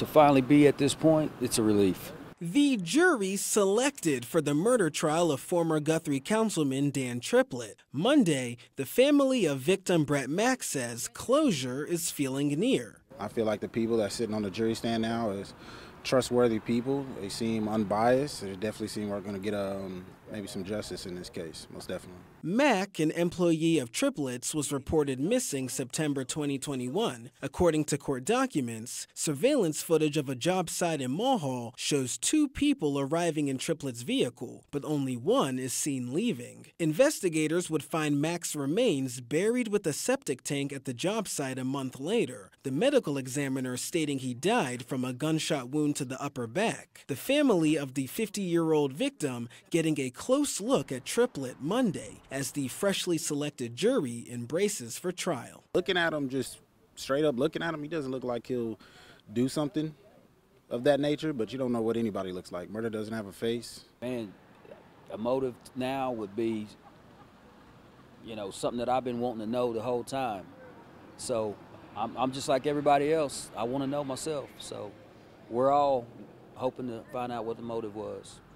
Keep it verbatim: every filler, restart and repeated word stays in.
to finally be at this point, it's a relief. The jury selected for the murder trial of former Guthrie councilman Dan Triplett. Monday, the family of victim Brett Mack says closure is feeling near. I feel like the people that's sitting on the jury stand now is trustworthy people. They seem unbiased. They definitely seem we're going to get um, maybe some justice in this case, most definitely. Mack, an employee of Triplett's, was reported missing September twenty twenty-one. According to court documents, surveillance footage of a job site in Mulhall shows two people arriving in Triplett's vehicle, but only one is seen leaving. Investigators would find Mack's remains buried with a septic tank at the job site a month later, the medical examiner stating he died from a gunshot wound to the upper back. The family of the fifty-year-old victim getting a close look at Triplett Monday as the freshly selected jury embraces for trial. Looking at him, just straight up looking at him, he doesn't look like he'll do something of that nature, but you don't know what anybody looks like. Murder doesn't have a face. Man, a motive now would be, you know, something that I've been wanting to know the whole time. So I'm, I'm just like everybody else. I want to know myself. So we're all hoping to find out what the motive was.